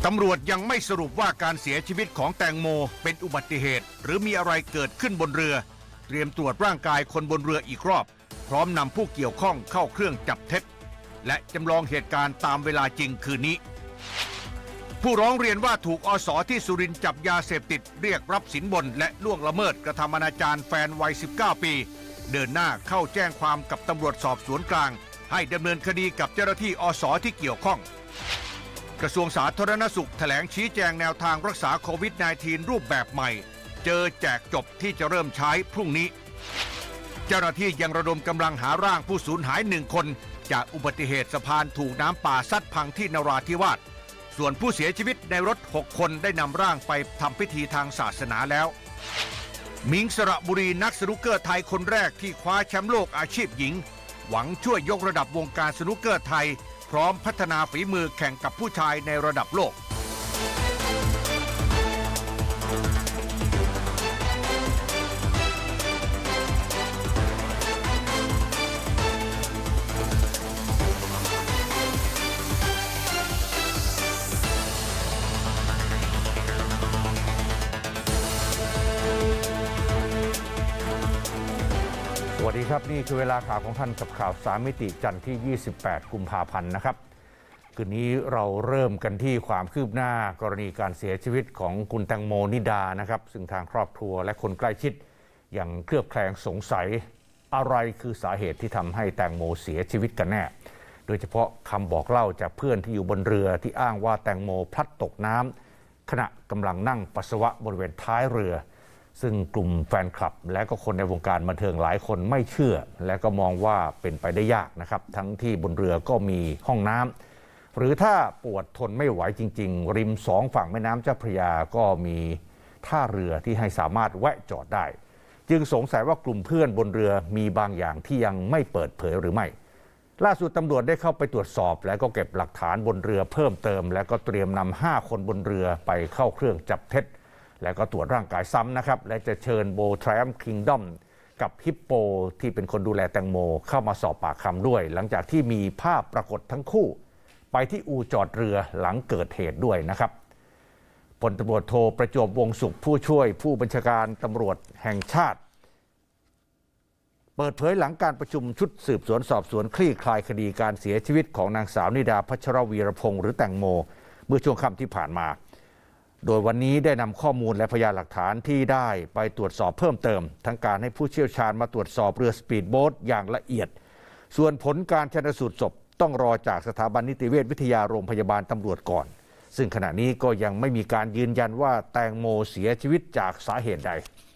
ตำรวจยังไม่สรุปว่าการเสียชีวิตของแตงโมเป็นอุบัติเหตุหรือมีอะไรเกิดขึ้นบนเรือเตรียมตรวจร่างกายคนบนเรืออีกรอบพร้อมนำผู้เกี่ยวข้องเข้าเครื่องจับเท็จและจำลองเหตุการณ์ตามเวลาจริงคืนนี้ผู้ร้องเรียนว่าถูกอส.ที่สุรินทร์จับยาเสพติดเรียกรับสินบนและล่วงละเมิดกระทำอนาจารแฟนวัย 19 ปีเดินหน้าเข้าแจ้งความกับตำรวจสอบสวนกลางให้ดำเนินคดีกับเจ้าหน้าที่อส.ที่เกี่ยวข้องกระทรวงสาธารณสุขแถลงชี้แจงแนวทางรักษาโควิด -19 รูปแบบใหม่เจอแจกจบที่จะเริ่มใช้พรุ่งนี้เจ้าหน้าที่ยังระดมกำลังหาร่างผู้สูญหาย1 คนจากอุบัติเหตุสะพานถูกน้ำป่าซัดพังที่นราธิวาสส่วนผู้เสียชีวิตในรถ6 คนได้นำร่างไปทำพิธีทางศาสนาแล้วมิงสระบุรีนักสนุกเกอร์ไทยคนแรกที่คว้าแชมป์โลกอาชีพหญิงหวังช่วยยกระดับวงการสนุกเกอร์ไทยพร้อมพัฒนาฝีมือแข่งกับผู้ชายในระดับโลกสวัสดีครับนี่คือเวลาข่าวของท่านกับข่าว3 มิติจันทร์ที่ 28 กุมภาพันธ์นะครับคืนนี้เราเริ่มกันที่ความคืบหน้ากรณีการเสียชีวิตของคุณแตงโมนิดานะครับซึ่งทางครอบครัวและคนใกล้ชิดยังเคลือบแคลงสงสัยอะไรคือสาเหตุที่ทำให้แตงโมเสียชีวิตกันแน่โดยเฉพาะคำบอกเล่าจากเพื่อนที่อยู่บนเรือที่อ้างว่าแตงโมพลัดตกน้ำขณะกำลังนั่งปัสสาวะบริเวณท้ายเรือซึ่งกลุ่มแฟนคลับและก็คนในวงการบันเทิงหลายคนไม่เชื่อและก็มองว่าเป็นไปได้ยากนะครับทั้งที่บนเรือก็มีห้องน้ำหรือถ้าปวดทนไม่ไหวจริงๆริม2 ฝั่งแม่น้ำเจ้าพระยาก็มีท่าเรือที่ให้สามารถแวะจอดได้จึงสงสัยว่ากลุ่มเพื่อนบนเรือมีบางอย่างที่ยังไม่เปิดเผยหรือไม่ล่าสุดตำรวจได้เข้าไปตรวจสอบและก็เก็บหลักฐานบนเรือเพิ่มเติมและก็เตรียมนำ5 คนบนเรือไปเข้าเครื่องจับเท็จและก็ตรวจร่างกายซ้ำนะครับและจะเชิญโบทรัมป์คิงดอมกับฮิปโปที่เป็นคนดูแลแตงโมเข้ามาสอบปากคำด้วยหลังจากที่มีภาพปรากฏทั้งคู่ไปที่อู่จอดเรือหลังเกิดเหตุด้วยนะครับพลตำรวจโทประจวบวงศ์สุขผู้ช่วยผู้บัญชาการตำรวจแห่งชาติเปิดเผยหลังการประชุมชุดสืบสวนสอบสวนคลี่คลายคดีการเสียชีวิตของนางสาวนิดาพัชรวีรพงษ์หรือแตงโมเมื่อช่วงค่ำที่ผ่านมาโดยวันนี้ได้นำข้อมูลและพยานหลักฐานที่ได้ไปตรวจสอบเพิ่มเติมทั้งการให้ผู้เชี่ยวชาญมาตรวจสอบเรือสปีดโบ๊ทอย่างละเอียดส่วนผลการชันสูตรศพต้องรอจากสถาบันนิติเวชวิทยาโรงพยาบาลตำรวจก่อนซึ่งขณะนี้ก็ยังไม่มีการยืนยันว่าแตงโมเสียชีวิตจากสาเหตุใด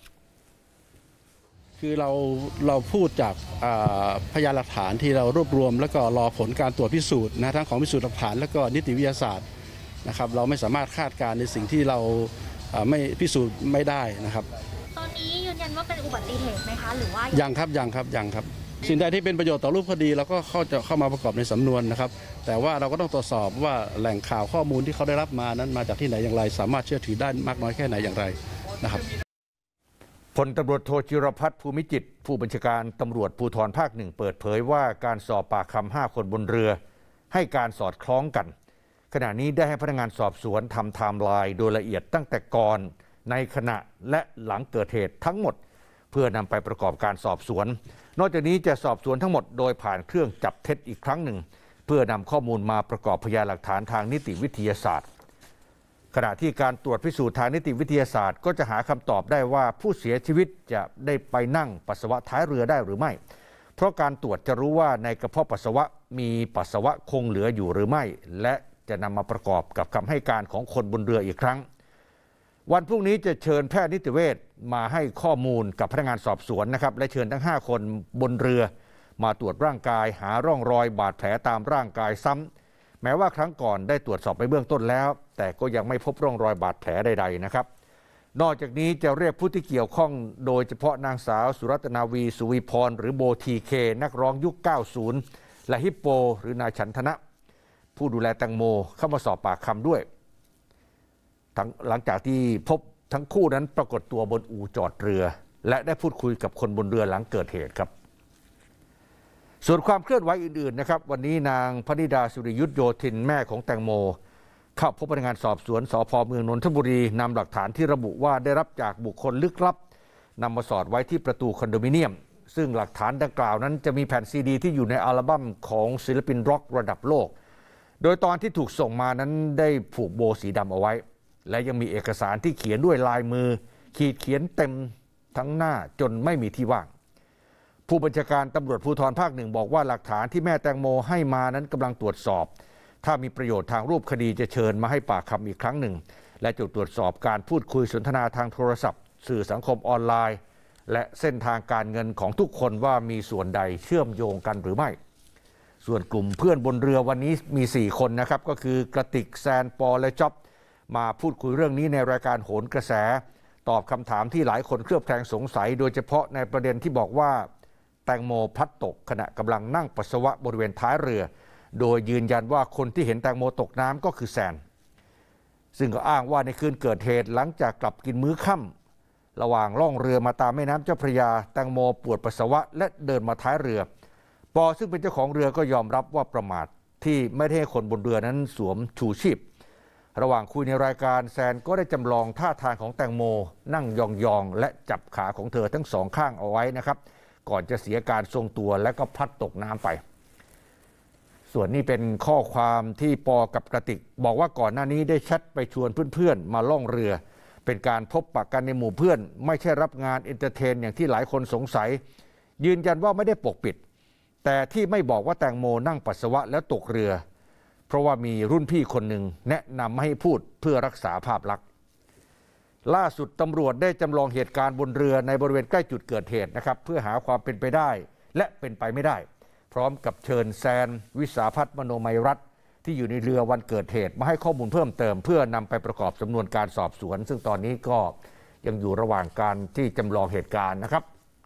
คือเราพูดจากพยานหลักฐานที่เรารวบรวมแล้วก็รอผลการตรวจพิสูจน์นะทั้งของพิสูจน์หลักฐานและก็นิติวิทยาศาสตร์นะครับเราไม่สามารถคาดการณ์ในสิ่งที่เราไม่พิสูจน์ไม่ได้นะครับตอนนี้ยืนยันว่าเป็นอุบัติเหตุไหมคะหรือว่ายังครับสิ่งใดที่เป็นประโยชน์ต่อรูปคดีเราก็เข้ามาประกอบในสำนวนนะครับแต่ว่าเราก็ต้องตรวจสอบว่าแหล่งข่าวข้อมูลที่เขาได้รับมานั้นมาจากที่ไหนอย่างไรสามารถเชื่อถือได้มากน้อยแค่ไหนอย่างไรนะครับพลตำรวจโทจิรพัฒน์ภูมิจิตผู้บัญชาการตำรวจภูธรภาค 1เปิดเผยว่าการสอบปากคำ5 คนบนเรือให้การสอดคล้องกันขณะนี้ได้ให้พนักงานสอบสวนทำไทม์ไลน์โดยละเอียดตั้งแต่ก่อนในขณะและหลังเกิดเหตุทั้งหมดเพื่อนำไปประกอบการสอบสวนนอกจากนี้จะสอบสวนทั้งหมดโดยผ่านเครื่องจับเท็จอีกครั้งหนึ่งเพื่อนำข้อมูลมาประกอบพยานหลักฐานทางนิติวิทยาศาสตร์ขณะที่การตรวจพิสูจน์ทางนิติวิทยาศาสตร์ก็จะหาคำตอบได้ว่าผู้เสียชีวิตจะได้ไปนั่งปัสสาวะท้ายเรือได้หรือไม่เพราะการตรวจจะรู้ว่าในกระเพาะปัสสาวะมีปัสสาวะคงเหลืออยู่หรือไม่และจะนำมาประกอบกับคำให้การของคนบนเรืออีกครั้งวันพรุ่งนี้จะเชิญแพทย์นิติเวชมาให้ข้อมูลกับพนักงานสอบสวนนะครับและเชิญทั้ง5 คนบนเรือมาตรวจร่างกายหาร่องรอยบาดแผลตามร่างกายซ้ำแม้ว่าครั้งก่อนได้ตรวจสอบไปเบื้องต้นแล้วแต่ก็ยังไม่พบร่องรอยบาดแผลใดๆนะครับนอกจากนี้จะเรียกผู้ที่เกี่ยวข้องโดยเฉพาะนางสาวสุรัตนาวีสุวีพรหรือโบทีเคนักร้องยุค 90 และฮิปโปหรือนายฉันทนะผู้ดูแลแตงโมเข้ามาสอบปากคำด้วยหลังจากที่พบทั้งคู่นั้นปรากฏตัวบนอู่จอดเรือและได้พูดคุยกับคนบนเรือหลังเกิดเหตุครับส่วนความเคลื่อนไหวอื่นๆนะครับวันนี้นางพนิดาสุริยุทธโยธินแม่ของแตงโมเข้าพบพนักงานสอบสวนสพเมืองนนทบุรีนำหลักฐานที่ระบุว่าได้รับจากบุคคลลึกลับนำมาสอดไว้ที่ประตูคอนโดมิเนียมซึ่งหลักฐานดังกล่าวนั้นจะมีแผ่นซีดีที่อยู่ในอัลบั้มของศิลปินร็อกระดับโลกโดยตอนที่ถูกส่งมานั้นได้ผูกโบสีดำเอาไว้และยังมีเอกสารที่เขียนด้วยลายมือขีดเขียนเต็มทั้งหน้าจนไม่มีที่ว่างผู้บัญชาการตำรวจภูธรภาคหนึ่งบอกว่าหลักฐานที่แม่แตงโมให้มานั้นกำลังตรวจสอบถ้ามีประโยชน์ทางรูปคดีจะเชิญมาให้ปากคำอีกครั้งหนึ่งและจะตรวจสอบการพูดคุยสนทนาทางโทรศัพท์สื่อสังคมออนไลน์และเส้นทางการเงินของทุกคนว่ามีส่วนใดเชื่อมโยงกันหรือไม่ส่วนกลุ่มเพื่อนบนเรือวันนี้มี4คนนะครับก็คือกระติกแซนปอและจ๊อบมาพูดคุยเรื่องนี้ในรายการโหนกระแสตอบคำถามที่หลายคนเคลือบแคลงสงสัยโดยเฉพาะในประเด็นที่บอกว่าแตงโมพลัดตกขณะกำลังนั่งปัสสาวะบริเวณท้ายเรือโดยยืนยันว่าคนที่เห็นแตงโมตกน้ำก็คือแซนซึ่งก็อ้างว่าในคืนเกิดเหตุหลังจากกลับกินมื้อค่ำระหว่างล่องเรือมาตามแม่น้ำเจ้าพระยาแตงโมปวดปัสสาวะและเดินมาท้ายเรือปอซึ่งเป็นเจ้าของเรือก็ยอมรับว่าประมาทที่ไม่ได้ให้คนบนเรือนั้นสวมชูชีพระหว่างคุยในรายการแซนก็ได้จำลองท่าทางของแตงโมนั่งยองๆและจับขาของเธอทั้งสองข้างเอาไว้นะครับก่อนจะเสียการทรงตัวและก็พลัดตกน้ำไปส่วนนี้เป็นข้อความที่ปอกับกระติกบอกว่าก่อนหน้านี้ได้แชทไปชวนเพื่อนๆมาล่องเรือเป็นการพบปะกันในหมู่เพื่อนไม่ใช่รับงานเอนเตอร์เทนอย่างที่หลายคนสงสัยยืนยันว่าไม่ได้ปกปิดแต่ที่ไม่บอกว่าแตงโมนั่งปัสสาวะแล้วตกเรือเพราะว่ามีรุ่นพี่คนหนึ่งแนะนำให้พูดเพื่อรักษาภาพลักษณ์ล่าสุดตำรวจได้จำลองเหตุการณ์บนเรือในบริเวณใกล้จุดเกิดเหตุนะครับเพื่อหาความเป็นไปได้และเป็นไปไม่ได้พร้อมกับเชิญแซนวิสาภัทรมโนมัยรัตน์ที่อยู่ในเรือวันเกิดเหตุมาให้ข้อมูลเพิ่มเติมเพื่อนำไปประกอบสำนวนการสอบสวนซึ่งตอนนี้ก็ยังอยู่ระหว่างการที่จำลองเหตุการณ์นะครับ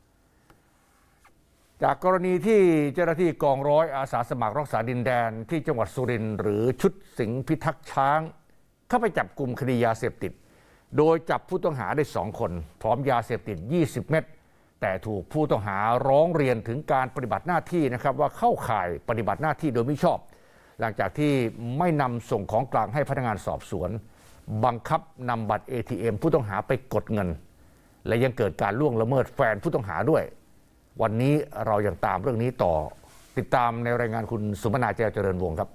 จากกรณีที่เจ้าหน้าที่กองร้อยอาสาสมัครรักษาดินแดนที่จังหวัดสุรินทร์หรือชุดสิงห์พิทักษ์ช้างเข้าไปจับกลุ่มคดียาเสพติดโดยจับผู้ต้องหาได้2คนพร้อมยาเสพติด20เม็ดแต่ถูกผู้ต้องหาร้องเรียนถึงการปฏิบัติหน้าที่นะครับว่าเข้าข่ายปฏิบัติหน้าที่โดยมิชอบหลังจากที่ไม่นำส่งของกลางให้พนักงานสอบสวนบังคับนำบัตร ATM ผู้ต้องหาไปกดเงินและยังเกิดการล่วงละเมิดแฟนผู้ต้องหาด้วยวันนี้เรายังตามเรื่องนี้ต่อติดตามในรายงานคุณสุมนาแจวเจริญวงศ์ครับ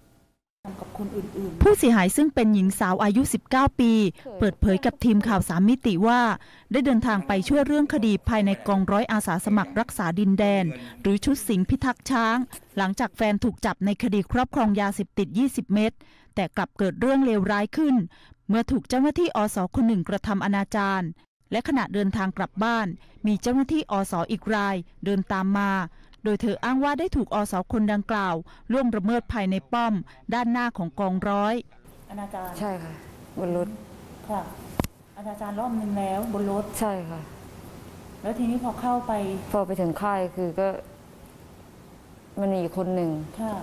ผู้เสียหายซึ่งเป็นหญิงสาวอายุ 19 ปีเปิดเผยกับทีมข่าว3 มิติว่าได้เดินทางไปช่วยเรื่องคดีภายในกองร้อยอาสาสมัครรักษาดินแดนหรือชุดสิงห์พิทักษ์ช้างหลังจากแฟนถูกจับในคดีครอบครองยาเสพติด20 เม็ดแต่กลับเกิดเรื่องเลวร้ายขึ้นเมื่อถูกเจ้าหน้าที่อส.คนหนึ่งกระทำอนาจารและขณะเดินทางกลับบ้านมีเจ้าหน้าที่อส.อีกรายเดินตามมาโดยเธออ้างว่าได้ถูกอส.คนดังกล่าวล่วงละเมิดภายในป้อมด้านหน้าของกองร้อยอนาจารใช่ค่ะบนรถค่ะอนาจารรอบนึงแล้วบนรถใช่ค่ะแล้วทีนี้พอเข้าไปพอไปถึงค่ายคือก็มันมีคนหนึ่งค่ะ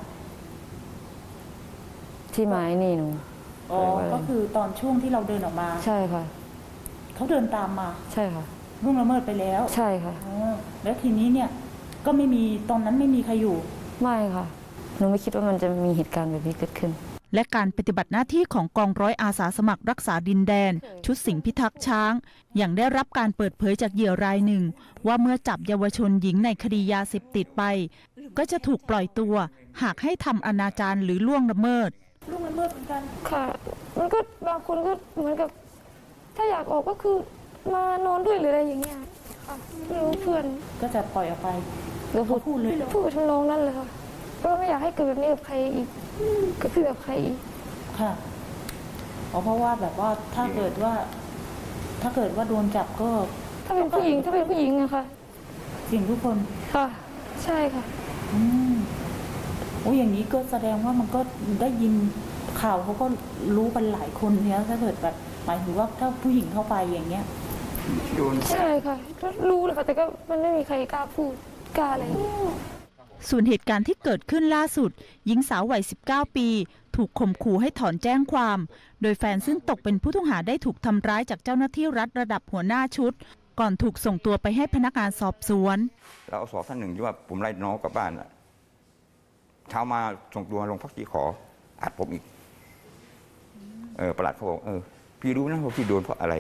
ที่ไม้นี่หนูอ๋อก็คือตอนช่วงที่เราเดินออกมาใช่ค่ะเขาเดินตามมาใช่ค่ะล่วงละเมิดไปแล้วใช่ค่ะแล้วทีนี้เนี่ยก็ไม่มีตอนนั้นไม่มีใครอยู่ไม่ค่ะหนูไม่คิดว่ามันจะมีเหตุการณ์แบบนี้เกิดขึ้นและการปฏิบัติหน้าที่ของกองร้อยอาสาสมัครรักษาดินแดนชุดสิงห์พิทักษ์ช้างอย่างได้รับการเปิดเผยจากเหยื่อรายหนึ่งว่าเมื่อจับเยาวชนหญิงในคดียาเสพติดไปก็จะถูกปล่อยตัวหากให้ทำอนาจารหรือล่วงละเมิดเหมือนกันค่ะมันก็บางคนก็เหมือนกับถ้าอยากออกก็คือมานอนด้วยหรืออะไรอย่างเงี้ยค่ะไม่รู้เพื่อนก็จะปล่อยออกไปแล้วพูดเลยพูดทำนองนั้นเลยค่ะก็ไม่อยากให้เกิดแบบนี้กับใครอีกกับพี่แบบใครอีกค่ะเพราะว่าแบบว่าถ้าเกิดว่าโดนจับก็ถ้าเป็นผู้หญิงนะคะเสี่ยงทุกคนค่ะใช่ค่ะโอ้อย่างนี้ก็แสดงว่ามันก็ได้ยินข่าวเขาก็รู้กันหลายคนเนี่ยถ้าเกิดแบบหมายถึงว่าถ้าผู้หญิงเข้าไปอย่างเงี้ยใช่ค่ะก็รู้เลยค่ะแต่ก็มันไม่มีใครกล้าพูดกล้าอะไรส่วนเหตุการณ์ที่เกิดขึ้นล่าสุดหญิงสาววัย19 ปีถูกข่มขู่ให้ถอนแจ้งความโดยแฟนซึ่งตกเป็นผู้ต้องหาได้ถูกทำร้ายจากเจ้าหน้าที่รัฐระดับหัวหน้าชุดก่อนถูกส่งตัวไปให้พนักงานสอบสวนแล้วสอบท่านหนึ่งที่ว่าผมไล่น้องกลับบ้านเช้ามาส่งตัวลงพักที่ขออัดผมอีกประหลัดเขาบอกพี่รู้นะว่าพี่โดนเพราะอะไร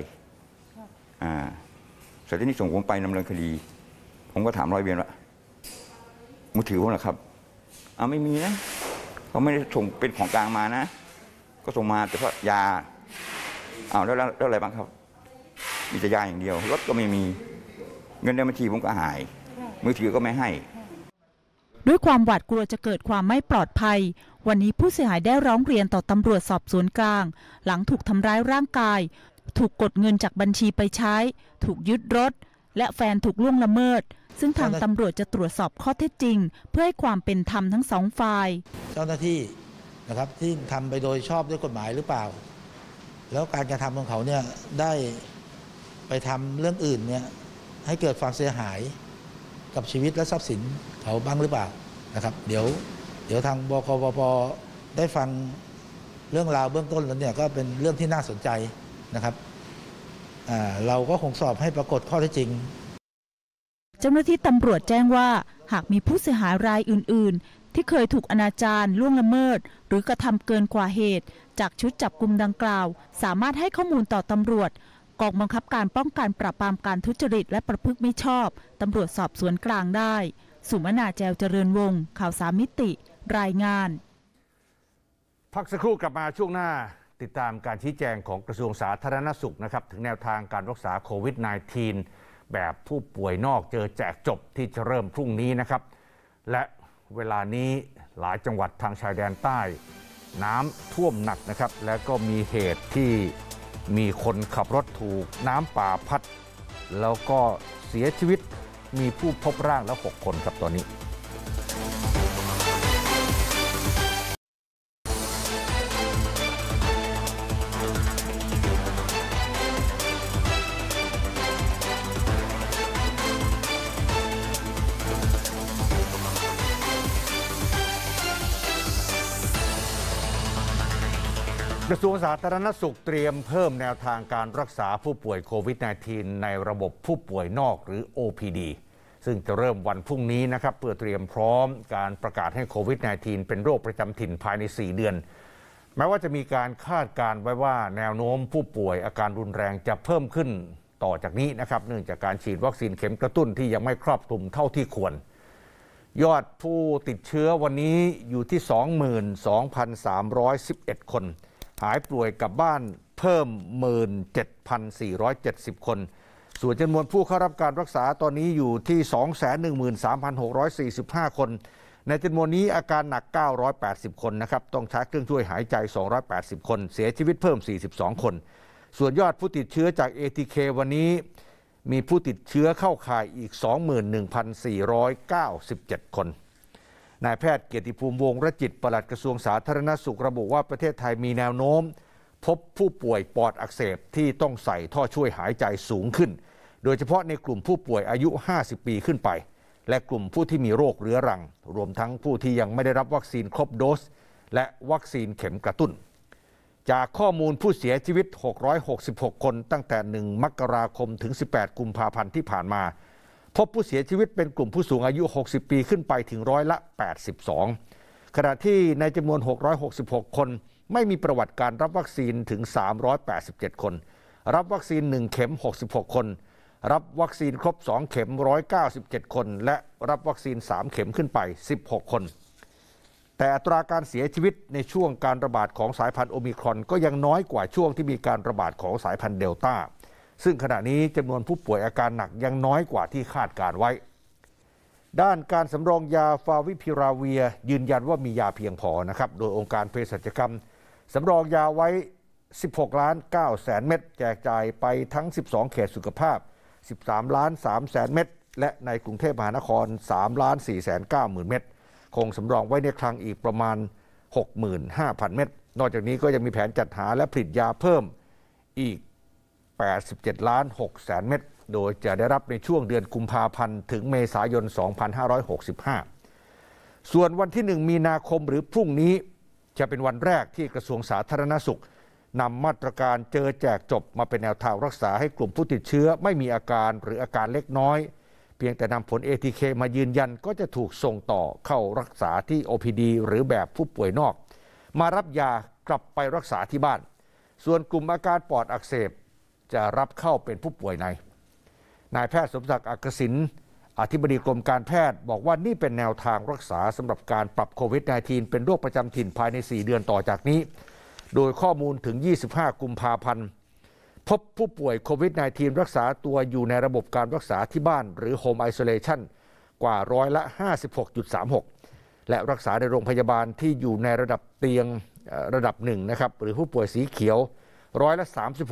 เสร็จนี้ส่งผมไปดำเนินคดีผมก็ถามร้อยเวรว่ามือถือผมเหรอครับไม่มีนะเขาไม่ได้ส่งเป็นของกลางมานะก็ส่งมาแต่เพราะยาแล้วอะไรบ้างครับมีแต่ยาอย่างเดียวรถก็ไม่มีเงินในบัญชีผมก็หายมือถือก็ไม่ให้ด้วยความหวาดกลัวจะเกิดความไม่ปลอดภัยวันนี้ผู้เสียหายได้ร้องเรียนต่อตำรวจสอบสวนกลางหลังถูกทำร้ายร่างกายถูกกดเงินจากบัญชีไปใช้ถูกยึดรถและแฟนถูกล่วงละเมิดซึ่งทางตำรวจจะตรวจสอบข้อเท็จจริงเพื่อให้ความเป็นธรรมทั้งสองฝ่ายเจ้าหน้าที่นะครับที่ทำไปโดยชอบด้วยกฎหมายหรือเปล่าแล้วการกระทำของเขาเนี่ยได้ไปทำเรื่องอื่นเนี่ยให้เกิดความเสียหายกับชีวิตและทรัพย์สินเขาบ้างหรือเปล่านะครับเดี๋ยวทางบกปปได้ฟังเรื่องราวเบื้องต้นแล้วเนี่ยก็เป็นเรื่องที่น่าสนใจนะครับเราก็คงสอบให้ปรากฏข้อเท็จจริงเจ้าหน้าที่ตำรวจแจ้งว่าหากมีผู้เสียหายรายอื่นๆที่เคยถูกอนาจารล่วงละเมิดหรือกระทำเกินกว่าเหตุจากชุดจับกุมดังกล่าวสามารถให้ข้อมูลต่อตำรวจกองบังคับการป้องกันปราบปรามการทุจริตและประพฤติมิชอบตำรวจสอบสวนกลางได้สุมนาแจวเจริญวงศ์ข่าว3มิติรายงานพักสักครู่กลับมาช่วงหน้าติดตามการชี้แจงของกระทรวงสาธารณสุขนะครับถึงแนวทางการรักษาโควิด -19 แบบผู้ป่วยนอกเจอแจกจบที่จะเริ่มพรุ่งนี้นะครับและเวลานี้หลายจังหวัดทางชายแดนใต้น้ำท่วมหนักนะครับและก็มีเหตุที่มีคนขับรถถูกน้ำป่าพัดแล้วก็เสียชีวิตมีผู้พบร่างแล้ว6 คนครับตอนนี้กระทรวงสาธารณสุขเตรียมเพิ่มแนวทางการรักษาผู้ป่วยโควิด -19 ในระบบผู้ป่วยนอกหรือ OPD ซึ่งจะเริ่มวันพรุ่งนี้นะครับเพื่อเตรียมพร้อมการประกาศให้โควิด -19 เป็นโรคประจำถิ่นภายใน4 เดือนแม้ว่าจะมีการคาดการณ์ไว้ว่าแนวโน้มผู้ป่วยอาการรุนแรงจะเพิ่มขึ้นต่อจากนี้นะครับเนื่องจากการฉีดวัคซีนเข็มกระตุ้นที่ยังไม่ครอบคลุมเท่าที่ควรยอดผู้ติดเชื้อวันนี้อยู่ที่ 22,311 คนหายป่วยกลับบ้านเพิ่ม 17,470 คนส่วนจำนวนผู้เข้ารับการรักษาตอนนี้อยู่ที่ 213,645 คนในจำนวนนี้อาการหนัก980 คนนะครับต้องใช้เครื่องช่วยหายใจ280 คนเสียชีวิตเพิ่ม42 คนส่วนยอดผู้ติดเชื้อจาก ATK วันนี้มีผู้ติดเชื้อเข้าข่ายอีก 21,497 คนนายแพทย์เกียรติภูมิวงศ์รจิตปลัดกระทรวงสาธารณสุขระบุว่าประเทศไทยมีแนวโน้มพบผู้ป่วยปอดอักเสบที่ต้องใส่ท่อช่วยหายใจสูงขึ้นโดยเฉพาะในกลุ่มผู้ป่วยอายุ 50 ปีขึ้นไปและกลุ่มผู้ที่มีโรคเรื้อรังรวมทั้งผู้ที่ยังไม่ได้รับวัคซีนครบโดสและวัคซีนเข็มกระตุ้นจากข้อมูลผู้เสียชีวิต666คนตั้งแต่1 มกราคมถึง18 กุมภาพันธ์ที่ผ่านมาพบผู้เสียชีวิตเป็นกลุ่มผู้สูงอายุ60 ปีขึ้นไปถึง82%ขณะที่ในจำนวน666คนไม่มีประวัติการรับวัคซีนถึง387คนรับวัคซีน1 เข็ม66คนรับวัคซีนครบ2 เข็ม197คนและรับวัคซีน3 เข็มขึ้นไป16คนแต่อัตราการเสียชีวิตในช่วงการระบาดของสายพันธุ์โอมิครอนก็ยังน้อยกว่าช่วงที่มีการระบาดของสายพันธุ์เดลต้าซึ่งขณะนี้จำนวนผู้ป่วยอาการหนักยังน้อยกว่าที่คาดการไว้ด้านการสำรองยาฟาวิพิราเวียยืนยันว่ามียาเพียงพอนะครับโดยองค์การเภสัชกรรมสำรองยาไว้ 16,900,000 เม็ดแจกจ่ายไปทั้ง12 เขตสุขภาพ 13,300,000 เม็ดและในกรุงเทพมหานคร 3,490,000 เม็ดคงสำรองไว้ในคลังอีกประมาณ 65,000 เม็ดนอกจากนี้ก็ยังมีแผนจัดหาและผลิตยาเพิ่มอีก87,600,000 เม็ดโดยจะได้รับในช่วงเดือนกุมภาพันธ์ถึงเมษายน 2565 ส่วนวันที่ 1 มีนาคมหรือพรุ่งนี้จะเป็นวันแรกที่กระทรวงสาธารณสุขนำมาตรการเจอแจกจบมาเป็นแนวทางรักษาให้กลุ่มผู้ติดเชื้อไม่มีอาการหรืออาการเล็กน้อยเพียงแต่นำผล ATK มายืนยันก็จะถูกส่งต่อเข้ารักษาที่ OPD หรือแบบผู้ป่วยนอกมารับยากลับไปรักษาที่บ้านส่วนกลุ่มอาการปอดอักเสบจะรับเข้าเป็นผู้ป่วยในนายแพทย์สมศักดิ์อักษิณอธิบดีกรมการแพทย์บอกว่านี่เป็นแนวทางรักษาสำหรับการปรับโควิด -19 เป็นโรคประจำถิ่นภายใน4เดือนต่อจากนี้โดยข้อมูลถึง25กุมภาพันธ์พบผู้ป่วยโควิด -19 รักษาตัวอยู่ในระบบการรักษาที่บ้านหรือ Home Isolation กว่าร้อยละ 56.36 และรักษาในโรงพยาบาลที่อยู่ในระดับเตียงระดับ1นะครับหรือผู้ป่วยสีเขียวร้อยละ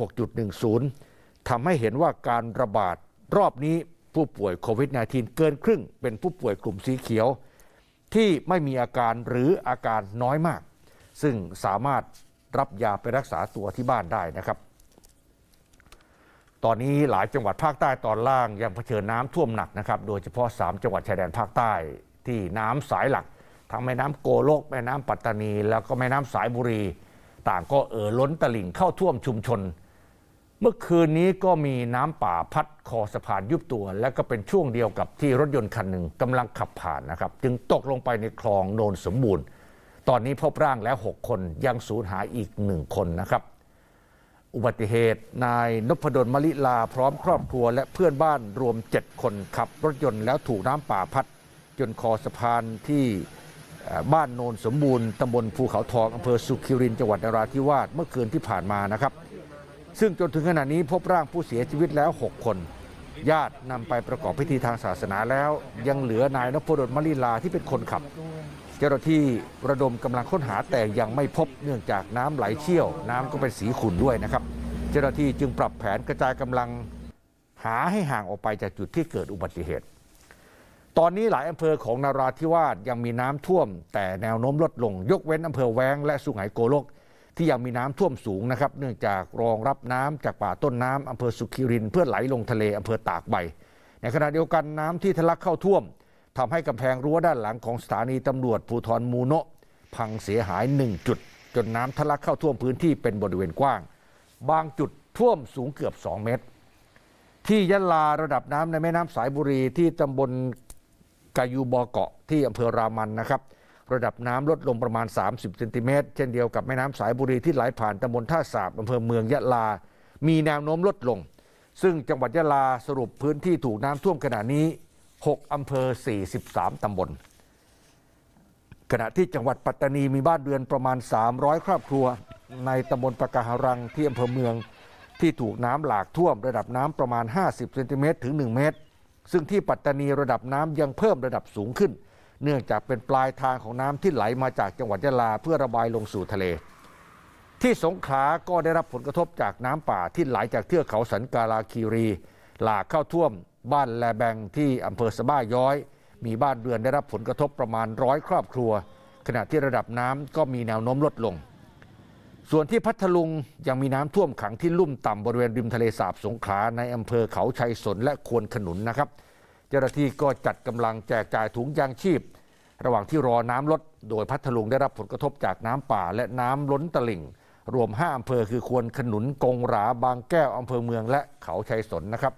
36.10 ทำให้เห็นว่าการระบาดรอบนี้ผู้ป่วยโควิด -19 เกินครึ่งเป็นผู้ป่วยกลุ่มสีเขียวที่ไม่มีอาการหรืออาการน้อยมากซึ่งสามารถรับยาไปรักษาตัวที่บ้านได้นะครับตอนนี้หลายจังหวัดภาคใต้ตอนล่างยังเผชิญน้ำท่วมหนักนะครับโดยเฉพาะ3จังหวัดชายแดนภาคใต้ที่น้ำสายหลักทั้งแม่น้ำโกลกแม่น้ำปัตตานีแล้วก็แม่น้ำสายบุรีต่างก็ล้นตลิ่งเข้าท่วมชุมชนเมื่อคืนนี้ก็มีน้ำป่าพัดคอสะพานยุบตัวและก็เป็นช่วงเดียวกับที่รถยนต์คันหนึ่งกำลังขับผ่านนะครับจึงตกลงไปในคลองโนนสมบูรณ์ตอนนี้พบร่างแล้ว6คนยังสูญหายอีก1คนนะครับอุบัติเหตุนายนพดลมลิลาพร้อมครอบครัวและเพื่อนบ้านรวม7คนขับรถยนต์แล้วถูกน้ำป่าพัดจนคอสะพานที่บ้านโนนสมบูรณ์ตำบลภูเขาทองอำเภอสุขิรินทร์จังหวัดนราธิวาสเมื่อคืนที่ผ่านมานะครับซึ่งจนถึงขณะนี้พบร่างผู้เสียชีวิตแล้ว6คนญาตินำไปประกอบพิธีทางศาสนาแล้วยังเหลือนายนพดลมลิลาที่เป็นคนขับเจ้าหน้าที่ระดมกำลังค้นหาแต่ยังไม่พบเนื่องจากน้ำไหลเชี่ยวน้ำก็เป็นสีขุ่นด้วยนะครับเจ้าหน้าที่จึงปรับแผนกระจายกำลังหาให้ห่างออกไปจากจุดที่เกิดอุบัติเหตุตอนนี้หลายอำเภอของนราธิวาสยังมีน้ำท่วมแต่แนวโน้มลดลงยกเว้นอำเภอแว้งและสุไหงโกลกที่ยังมีน้ำท่วมสูงนะครับเนื่องจากรองรับน้ำจากป่าต้นน้ำอำเภอสุขิรินทร์เพื่อไหลลงทะเลอำเภอตากใบในขณะเดียวกันน้ำที่ทะลักเข้าท่วมทำให้กำแพงรั้วด้านหลังของสถานีตำรวจภูธรมูโนะพังเสียหาย1จุดจนน้ำทะลักเข้าท่วมพื้นที่เป็นบริเวณกว้างบางจุดท่วมสูงเกือบ2เมตรที่ยะลาระดับน้ำในแม่น้ำสายบุรีที่ตำบลกายูบอเกาะที่อำเภอรามันนะครับระดับน้ำลดลงประมาณ30เซนติเมตรเช่นเดียวกับแม่น้ำสายบุรีที่ไหลผ่านตำบลท่าสาบอำเภอเมืองยะลามีแนวโน้มลดลงซึ่งจังหวัดยะลาสรุปพื้นที่ถูกน้ำท่วมขณะนี้6อำเภอ43ตำบลขณะที่จังหวัดปัตตานีมีบ้านเรือนประมาณ300ครอบครัวในตำบลปะกาหารังที่อำเภอเมืองที่ถูกน้ำหลากท่วมระดับน้ำประมาณ50เซนติเมตรถึง1เมตรซึ่งที่ปัตตานีระดับน้ำยังเพิ่มระดับสูงขึ้นเนื่องจากเป็นปลายทางของน้ำที่ไหลมาจากจังหวัดยะลาเพื่อระบายลงสู่ทะเลที่สงขลาก็ได้รับผลกระทบจากน้ำป่าที่ไหลจากเทือกเขาสันกาลาคีรีหลากเข้าท่วมบ้านแลแบงที่อำเภอสะบ้าย้อยมีบ้านเรือนได้รับผลกระทบประมาณ100ครอบครัวขณะที่ระดับน้ำก็มีแนวโน้มลดลงส่วนที่พัทลุงยังมีน้ำท่วมขังที่ลุ่มต่ำบริเวณริมทะเลสาบสงขลาในอำเภอเขาชัยสนและควนขนุนนะครับเจ้าหน้าที่ก็จัดกำลังแจกจ่ายถุงยางชีพระหว่างที่รอน้ำลดโดยพัทลุงได้รับผลกระทบจากน้ำป่าและน้ำล้นตลิ่งรวม5อำเภอคือควนขนุนกงหราบางแก้วอำเภอเมืองและเขาชัยสนนะครับ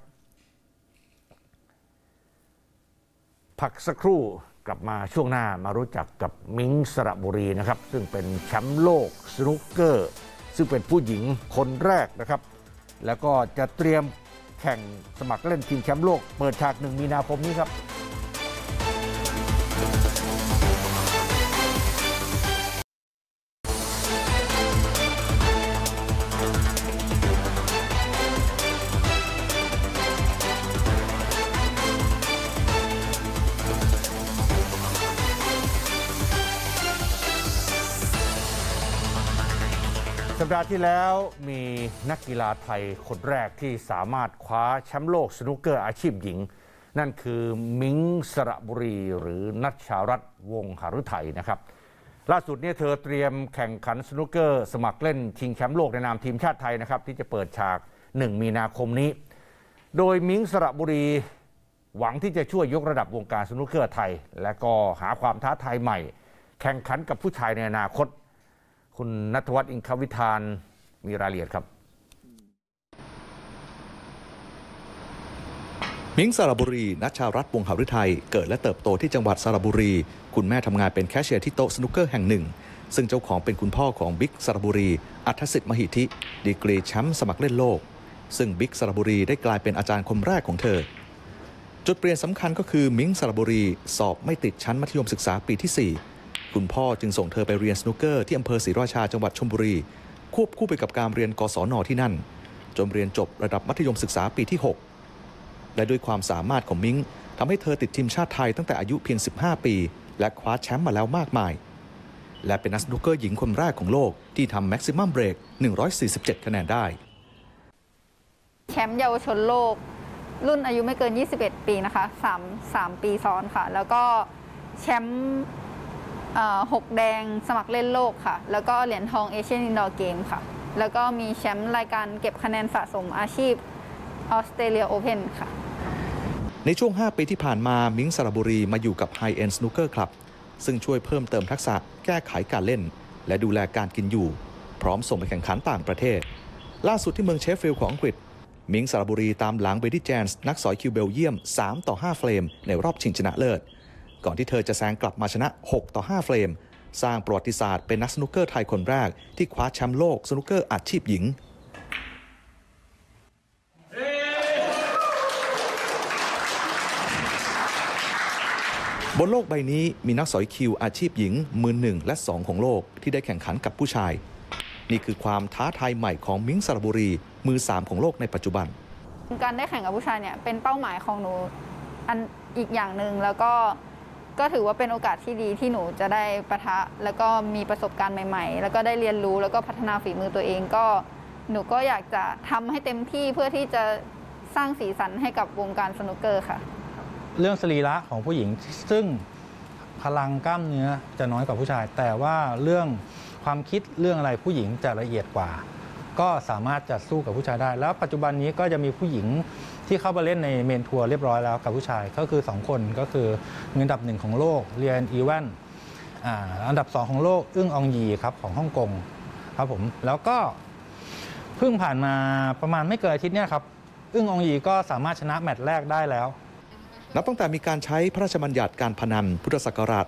พักสักครู่กลับมาช่วงหน้ามารู้จักกับมิ้งสระบุรีนะครับซึ่งเป็นแชมป์โลกสนุกเกอร์ซึ่งเป็นผู้หญิงคนแรกนะครับแล้วก็จะเตรียมแข่งสมัครเล่นชิงแชมป์โลกเปิดฉาก1 มีนาคมนี้ครับ สัปดาห์ที่แล้วมีนักกีฬาไทยคนแรกที่สามารถคว้าแชมป์โลกสนุกเกอร์อาชีพหญิงนั่นคือมิ้งสระบุรีหรือนัชชารัตน์วงศ์หฤทัยนะครับล่าสุดเนี่ยเธอเตรียมแข่งขันสนุกเกอร์สมัครเล่นชิงแชมป์โลกในนามทีมชาติไทยนะครับที่จะเปิดฉาก1 มีนาคมนี้โดยมิ้งสระบุรีหวังที่จะช่วยยกระดับวงการสนุกเกอร์ไทยและก็หาความท้าทายใหม่แข่งขันกับผู้ชายในอนาคตคุณณัฐวัฒน์ อิงควิธานมีรายละเอียดครับมิ้งสระบุรีนัชชารัตน์วงศ์หฤทัยเกิดและเติบโตที่จังหวัดสระบุรีคุณแม่ทำงานเป็นแคชเชียร์ที่โต๊ะสนุกเกอร์แห่งหนึ่งซึ่งเจ้าของเป็นคุณพ่อของบิ๊กสระบุรีอัธสิทธิ์มหิทธิดีกรีแชมป์สมัครเล่นโลกซึ่งบิ๊กสระบุรีได้กลายเป็นอาจารย์คนแรกของเธอจุดเปลี่ยนสำคัญก็คือมิ้งสระบุรีสอบไม่ติดชั้นมัธยมศึกษาปีที่4คุณพ่อจึงส่งเธอไปเรียนสนุกเกอร์ที่อำเภอศรีราชาจังหวัดชลบุรีควบคู่ไปกับการเรียนกศน.ที่นั่นจนเรียนจบระดับมัธยมศึกษาปีที่6และด้วยความสามารถของมิ้งทำให้เธอติดทีมชาติไทยตั้งแต่อายุเพียง15ปีและคว้าแชมป์มาแล้วมากมายและเป็นนักสนุกเกอร์หญิงคนแรกของโลกที่ทำแม็กซิมัมเบรก147คะแนนได้แชมป์เยาวชนโลกรุ่นอายุไม่เกิน21ปีนะคะ3ปีซ้อนค่ะแล้วก็แชมป์6แดงสมัครเล่นโลกค่ะแล้วก็เหรียญทองเอเชียนอินดอร์เกมค่ะแล้วก็มีแชมป์รายการเก็บคะแนนสะสมอาชีพออสเตรเลียโอเพ่นค่ะในช่วง5ปีที่ผ่านมามิ้งสระบุรีมาอยู่กับ High End Snooker Club ซึ่งช่วยเพิ่มเติมทักษะแก้ไขการเล่นและดูแลการกินอยู่พร้อมส่งไปแข่งขันต่างประเทศล่าสุดที่เมืองเชฟฟิลด์ของอังกฤษมิ้งสระบุรีตามหลังเบดี้แจนส์นักสอยคิวเบลเยียม3-5เฟรมในรอบชิงชนะเลิศก่อนที่เธอจะแซงกลับมาชนะ6-5เฟรมสร้างประวัติศาสตร์เป็นนักสนุกเกอร์ไทยคนแรกที่คว้าแชมป์โลกสนุกเกอร์อาชีพหญิงบนโลกใบนี้มีนักสอยคิวอาชีพหญิงมือ1และ2ของโลกที่ได้แข่งขันกับผู้ชายนี่คือความท้าทายใหม่ของมิ้งสระบุรีมือ3ของโลกในปัจจุบันการได้แข่งกับผู้ชายเนี่ยเป็นเป้าหมายของหนูอันอีกอย่างหนึ่งแล้วก็ถือว่าเป็นโอกาสที่ดีที่หนูจะได้ปะทะแล้วก็มีประสบการณ์ใหม่ๆแล้วก็ได้เรียนรู้แล้วก็พัฒนาฝีมือตัวเองก็หนูก็อยากจะทำให้เต็มที่เพื่อที่จะสร้างสีสันให้กับวงการสนุกเกอร์ค่ะเรื่องสรีระของผู้หญิงซึ่งพลังกล้ามเนื้อจะน้อยกว่าผู้ชายแต่ว่าเรื่องความคิดเรื่องอะไรผู้หญิงจะละเอียดกว่าก็สามารถจะสู้กับผู้ชายได้แล้วปัจจุบันนี้ก็จะมีผู้หญิงที่เข้ามาเล่นในเมนทัวร์เรียบร้อยแล้วกับผู้ชายก็คือ2คนก็คืออันดับ1ของโลกเรียนอีแวนอันดับ2ของโลกอึ้งอองยีครับของฮ่องกงครับผมแล้วก็เพิ่งผ่านมาประมาณไม่เกินอาทิตย์เนี่ยครับอึ้งอองยีก็สามารถชนะแมตช์แรกได้แล้วนับตั้งแต่มีการใช้พระราชบัญญัติการพนันพุทธศักราช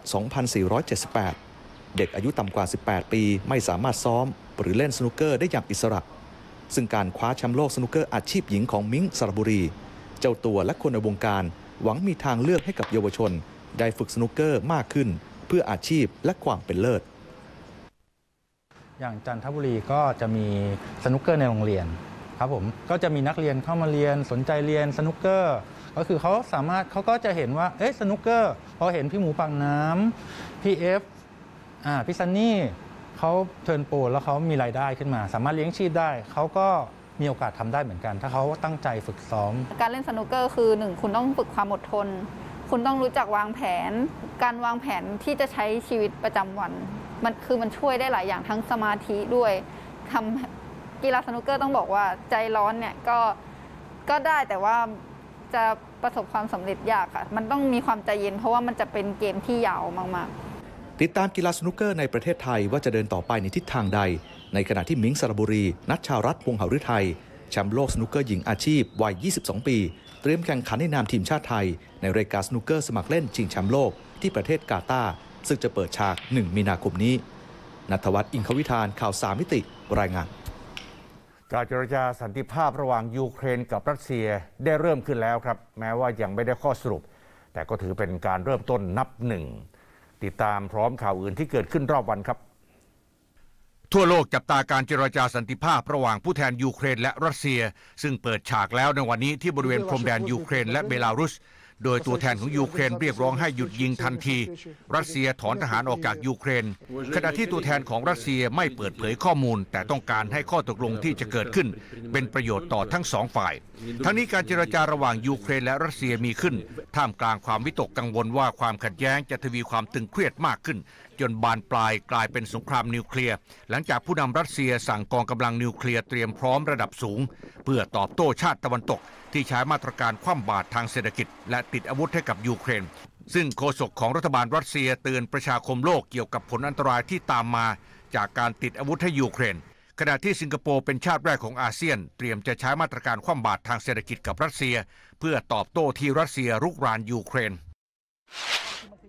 2478 เด็กอายุต่ำกว่า 18 ปีไม่สามารถซ้อมหรือเล่นสนุกเกอร์ได้อย่างอิสระซึ่งการคว้าแชมป์โลกสนุกเกอร์อาชีพหญิงของมิ้งสระบุรีเจ้าตัวและคนในวงการหวังมีทางเลือกให้กับเยาวชนได้ฝึกสนุกเกอร์มากขึ้นเพื่ออาชีพและความเป็นเลิศอย่างจันทบุรีก็จะมีสนุกเกอร์ในโรงเรียนครับผมก็จะมีนักเรียนเข้ามาเรียนสนใจเรียนสนุกเกอร์ก็คือเขาก็จะเห็นว่าสนุกเกอร์พอเห็นพี่หมูปากน้ำพี่เอฟพี่ซันนี่เขาเทิร์นโปรแล้วเขามีรายได้ขึ้นมาสามารถเลี้ยงชีพได้เขาก็มีโอกาสทำได้เหมือนกันถ้าเขาตั้งใจฝึกซ้อมการเล่นสนุกเกอร์คือ1คุณต้องฝึกความอดทนคุณต้องรู้จักวางแผนการวางแผนที่จะใช้ชีวิตประจำวันมันช่วยได้หลายอย่างทั้งสมาธิด้วยทำกีฬาสนุกเกอร์ต้องบอกว่าใจร้อนเนี่ยก็ได้แต่ว่าจะประสบความสำเร็จยากค่ะมันต้องมีความใจเย็นเพราะว่ามันจะเป็นเกมที่ยาวมากๆติดตามกีฬาสนุกเกอร์ในประเทศไทยว่าจะเดินต่อไปในทิศทางใดในขณะที่มิ้งสระบุรีนัชชารัตน์วงศ์หฤทัยแชมป์โลกสนุกเกอร์หญิงอาชีพวัย 22 ปีเตรียมแข่งขันในนามทีมชาติไทยในรายการสนุกเกอร์สมัครเล่นชิงแชมป์โลกที่ประเทศกาตาร์ซึ่งจะเปิดฉาก1 มีนาคมนี้ณัฐวัฒน์ อิงควิธานข่าว3มิติรายงานการเจรจาสันติภาพระหว่างยูเครนกับรัสเซียได้เริ่มขึ้นแล้วครับแม้ว่ายังไม่ได้ข้อสรุปแต่ก็ถือเป็นการเริ่มต้นนับหนึ่งติดตามพร้อมข่าวอื่นที่เกิดขึ้นรอบวันครับทั่วโลกจับตาการเจรจาสันติภาพระหว่างผู้แทนยูเครนและรัสเซียซึ่งเปิดฉากแล้วในวันนี้ที่บริเวณพรมแดนยูเครนและเบลารุสโดยตัวแทนของยูเครนเรียกร้องให้หยุดยิงทันทีรัสเซียถอนทหารออกจากยูเครนขณะที่ตัวแทนของรัสเซียไม่เปิดเผยข้อมูลแต่ต้องการให้ข้อตกลงที่จะเกิดขึ้นเป็นประโยชน์ต่อทั้งสองฝ่ายทั้งนี้การเจรจาระหว่างยูเครนและรัสเซียมีขึ้นท่ามกลางความวิตกกังวลว่าความขัดแย้งจะทวีความตึงเครียดมากขึ้นจนบานปลายกลายเป็นสงครามนิวเคลียร์หลังจากผู้นำรัสเซียสั่งกองกำลังนิวเคลียร์เตรียมพร้อมระดับสูงเพื่อตอบโต้ชาติตะวันตกที่ใช้มาตรการคว่ำบาตรทางเศรษฐกิจและติดอาวุธให้กับยูเครนซึ่งโฆษกของรัฐบาลรัสเซียเตือนประชาคมโลกเกี่ยวกับผลอันตรายที่ตามมาจากการติดอาวุธให้ยูเครนขณะที่สิงคโปร์เป็นชาติแรกของอาเซียนเตรียมจะใช้มาตรการคว่ำบาตรทางเศรษฐกิจกับรัสเซียเพื่อตอบโต้ที่รัสเซียรุกรานยูเครน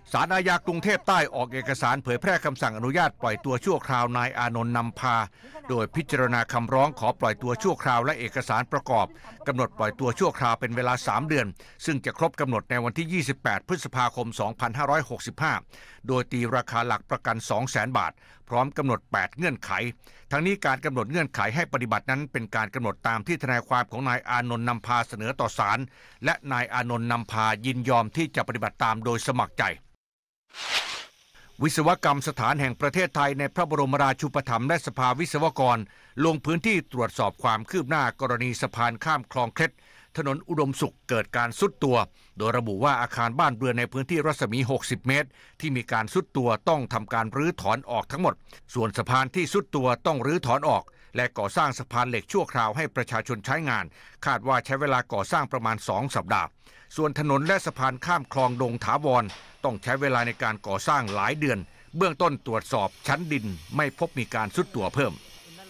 ศาลอาญากรุงเทพใต้ออกเอกสารเผยแพร่คำสั่งอนุญาตปล่อยตัวชั่วคราวนายอานนท์นำพาโดยพิจารณาคำร้องขอปล่อยตัวชั่วคราวและเอกสารประกอบกำหนดปล่อยตัวชั่วคราวเป็นเวลา3 เดือนซึ่งจะครบกำหนดในวันที่ 28 พฤษภาคม 2565 โดยตีราคาหลักประกัน 200,000 บาทพร้อมกำหนด 8 เงื่อนไขทั้งนี้การกำหนดเงื่อนไขให้ปฏิบัตินั้นเป็นการกำหนดตามที่ทนายความของนายอานนท์นำพาเสนอต่อศาลและนายอานนท์นำพายินยอมที่จะปฏิบัติตามโดยสมัครใจวิศวกรรมสถานแห่งประเทศไทยในพระบรมราชูปถัมภ์และสภาวิศวกรลงพื้นที่ตรวจสอบความคืบหน้ากรณีสะพานข้ามคลองเคล็ดถนนอุดมสุขเกิดการทรุดตัวโดยระบุว่าอาคารบ้านเรือนในพื้นที่รัศมี60 เมตรที่มีการทรุดตัวต้องทำการรื้อถอนออกทั้งหมดส่วนสะพานที่ทรุดตัวต้องรื้อถอนออกและก่อสร้างสะพานเหล็กชั่วคราวให้ประชาชนใช้งานคาดว่าใช้เวลาก่อสร้างประมาณ2 สัปดาห์ส่วนถนนและสะพานข้ามคลองดงถาวรต้องใช้เวลาในการก่อสร้างหลายเดือนเบื้องต้นตรวจสอบชั้นดินไม่พบมีการทรุดตัวเพิ่ม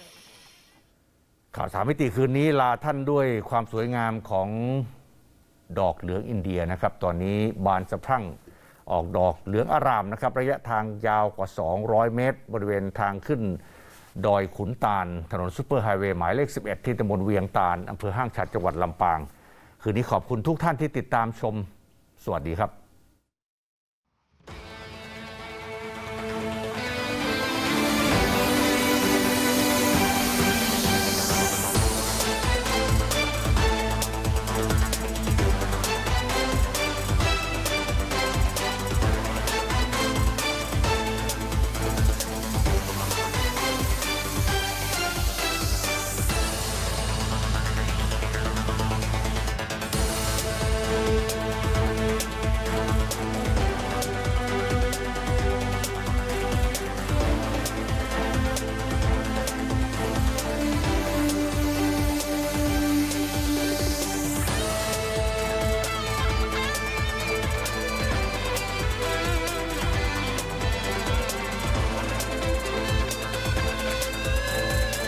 ข่าว3 มิติคืนนี้ลาท่านด้วยความสวยงามของดอกเหลืองอินเดียนะครับตอนนี้บานสะพรั่งออกดอกเหลืองอารามนะครับระยะทางยาวกว่า200 เมตรบริเวณทางขึ้นดอยขุนตาลถนนซุปเปอร์ไฮเวย์หมายเลข11ที่ตำบลเวียงตาลอำเภอห้างฉัตรจังหวัดลำปางคืนนี้ขอบคุณทุกท่านที่ติดตามชมสวัสดีครับ